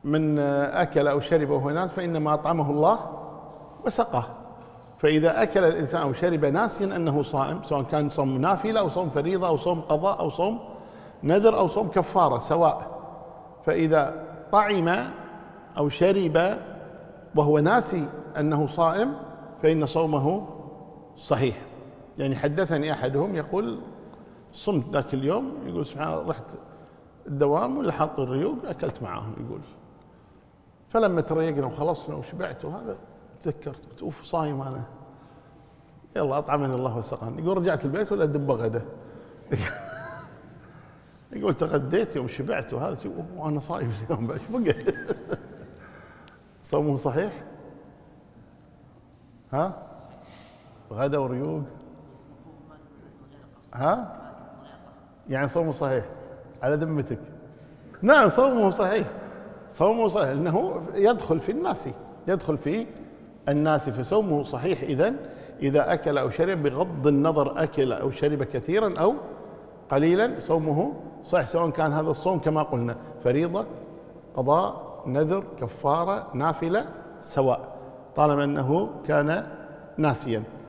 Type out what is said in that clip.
من أكل أو شرب وهو ناس فإنما أطعمه الله وسقاه. فإذا أكل الإنسان أو شرب ناسيا أنه صائم، سواء كان صوم نافلة أو صوم فريضة أو صوم قضاء أو صوم نذر أو صوم كفارة سواء، فإذا طعم أو شرب وهو ناسي أنه صائم فإن صومه صحيح. يعني حدثني أحدهم يقول صمت ذاك اليوم، يقول سبحان الله رحت الدوام ولا حاط الريوق أكلت معاهم، يقول فلما تريقنا وخلصنا وشبعت وهذا تذكرت قلت أوف صايم أنا، يلا أطعمني الله وسقاني. يقول رجعت البيت ولا دب غدا يقول تغديت يوم شبعت وهذا وأنا صايم اليوم ايش بقى صومه صحيح؟ ها؟ غدا وريوق؟ ها؟ يعني صومه صحيح على ذمتك؟ نعم صومه صحيح، صومه صحيح لأنه يدخل في الناس، يدخل في الناس، فصومه صحيح إذا أكل أو شرب بغض النظر أكل أو شرب كثيرا أو قليلا صومه صحيح، سواء كان هذا الصوم كما قلنا فريضة قضاء نذر كفارة نافلة سواء، طالما أنه كان ناسيا.